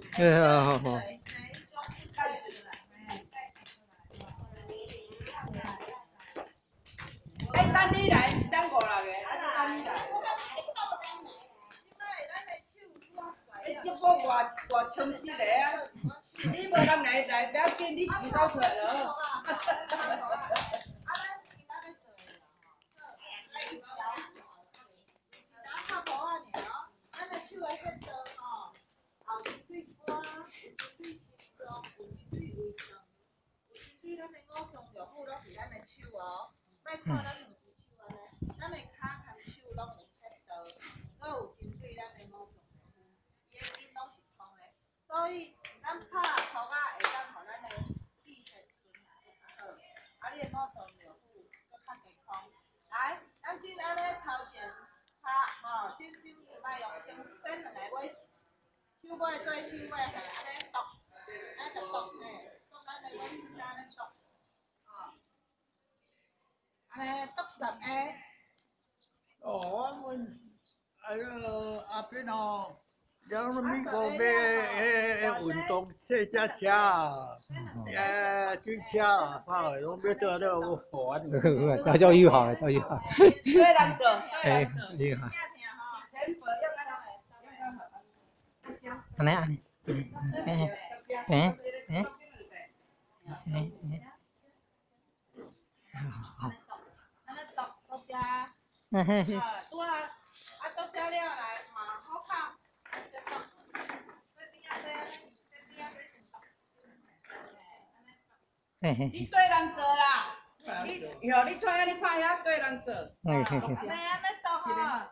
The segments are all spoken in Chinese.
好好。 哎，等你来，是等5、6个，等你来。哎，这个我充实的啊！你无人来，不要紧，你自己搞出来了。所以，咱拍涂啊会当互咱的气血循环较好，你的脑洞就好，搁较健康。来，咱先安尼头前拍吼，先莫用先选两个尾，手尾对手尾嘿，安尼剁，安尼就剁嘿，剁咱的尾先安尼剁，吼，安尼剁10个。 哦，阮阿边哦。然后美国要运动，骑脚车，追车，跑，拢要做那个烦。 教育好，教育好。 对人做， 哎，厉害。安尼安尼，好。 到这，拄啊，到这了来，好靠，先倒，你对人做啦，你推啊，你拍遐对人做，安尼倒好，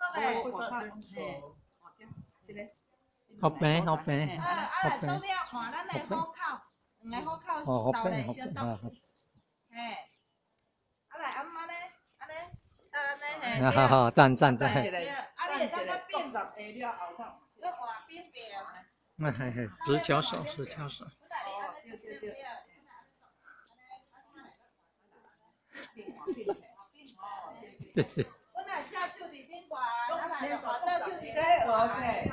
好平，好平， 好平。倒了看咱的虎口，两个虎口倒来相倒，嘿，来安尼，安尼嘿。 好，赞。 啊，你会当较变10下了后头，要换变变。 直敲手。 对。我来下手伫顶挂，啊来就换倒手伫这下去。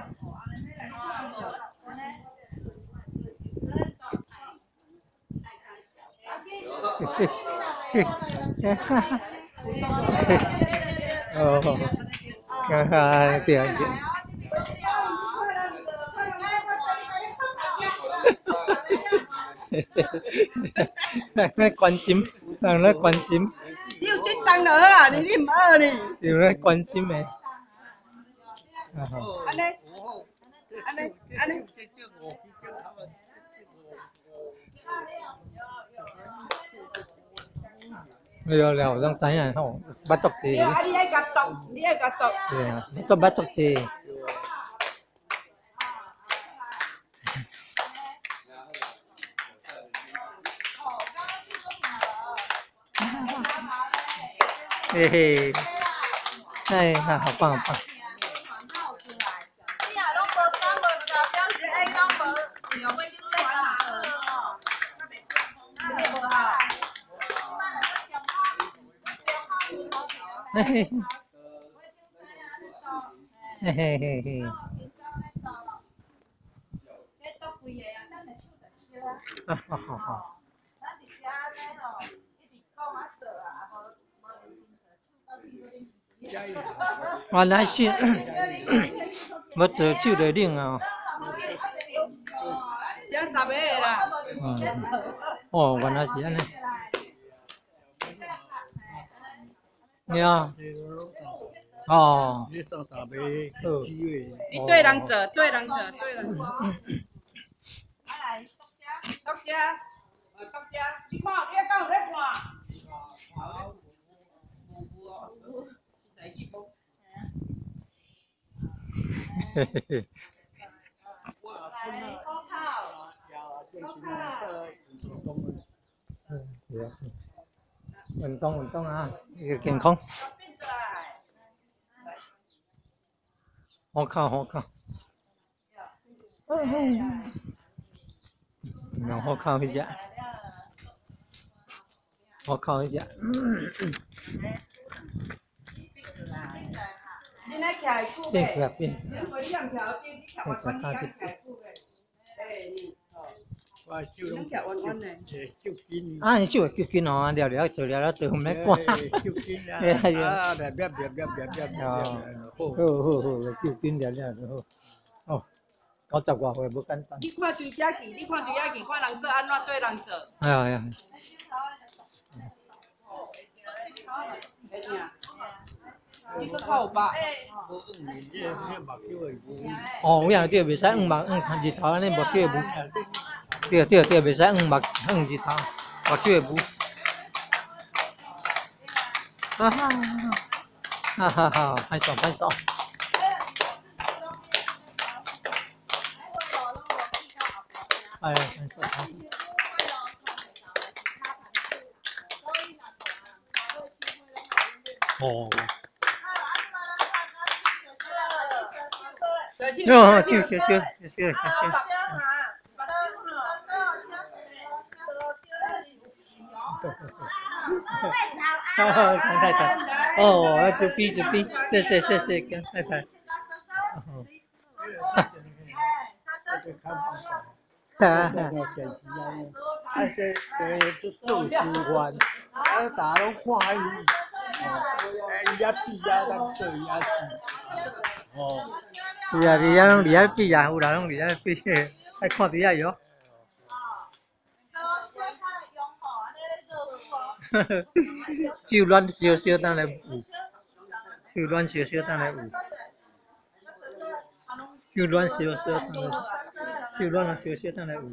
对。关心，让人关心。 你有叮当就好啊，你唔学呢？ 有人关心的。 安尼。 了，當仔人吼，捌足字。 你愛甲讀。 對啊，都捌足字。嘿嘿，哎，好棒。嘿。好。原來是，我做手就冷啊。 這10個啦。 哦，原來是安尼。呀。哦。 你上10個機會。 你對人做。到這，你看，你敢有咧看？ 運動啊，要健康。好靠。然後靠一隻。 你那徛久變。 你唔徛緊，你徛我講你徛久嘅。 我手拢手筋， 啊，你手会叫紧哦，聊聊做聊聊做唔免管。 手筋啊， 哎呀， 啊，别， 哦， 好。 好，叫紧聊聊就好。哦，50外岁无简单。 你看对遮去，你看对遐去，看人做安怎对人做。 哎呀哎呀。 会听。你搁靠有吧？ 哦，有影对，袂使目日头安尼目睭无。对，袂使日头，目睭无。哈，拍手。哎呀，拍手。哦。哟，谢。太太，哦，就逼，谢，跟太太。 做习惯，啊，大家拢看伊，伊也比啊，咱做伊也是，哦。 是啊，你拢伫遐比啊，有人拢伫遐比，爱看伫遐哟。手软小等来有，手软小等来有，手软小等来有。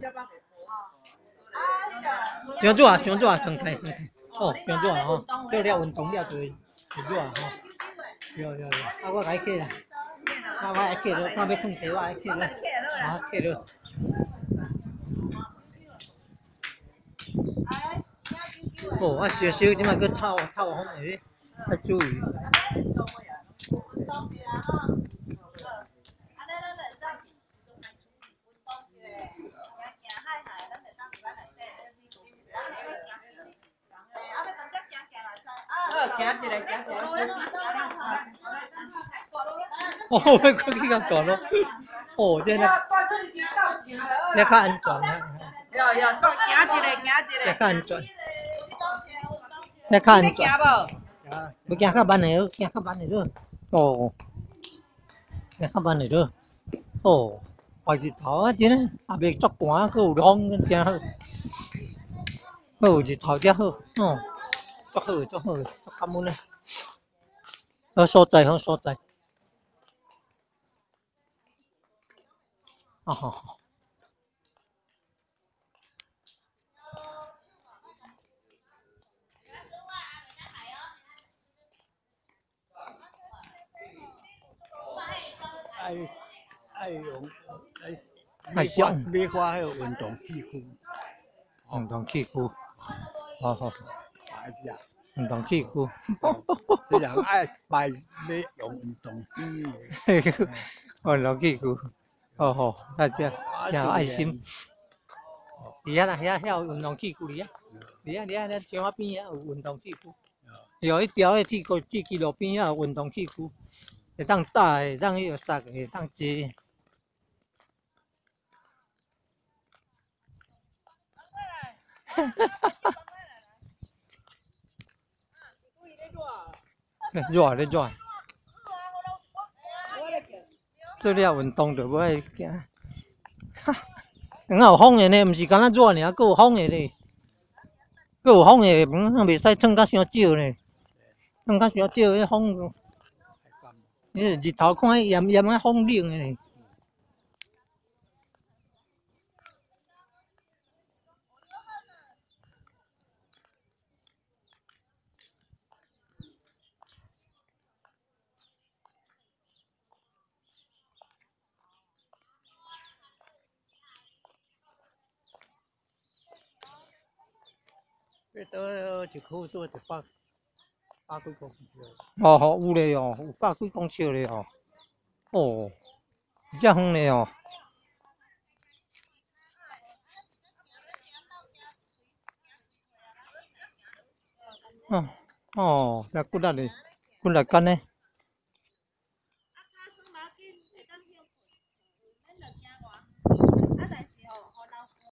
上热，松开。哦，上热吼，做了运动了就会热吼。有，啊，我甲伊客啦，我爱客了，看要困地我爱客了，啊，客了。哦，啊，小即摆佫透风诶，要注意。 行一个。 哦，要去较大咯。哦，这较安全啊。 行一个。 较安全。较安全。要行较慢的咯，哦，行较慢的咯。哦，大日头啊，真诶，也袂足寒，佫有风，真好。有日头才好，哦，足好，足感恩诶。好所在。好。 爱用爱用美化迄个运动器具， 运动器具，好， 是啊， 运动器具。 虽然爱买要用运动机， 运动器具，好，大家真有爱心。伫遐啦，遐有运动器具伫遐，咱窗仔边遐有运动器具。有迄条迄铁轨路边遐有运动器具，会当打，会当迄个杀，会当坐。热。做了运动就要爱行。很有风的呢，毋是干那热尔，佫有风的呢。佫有风的，袂使穿甲伤少呢。穿甲伤少，迄风，迄日头看炎啊，风冷的呢。 这倒一箍做100几公尺。 哦，有咧哦，有100几公尺咧哦。哦，遮远咧哦。哦，遮骨力咧，骨力干呢。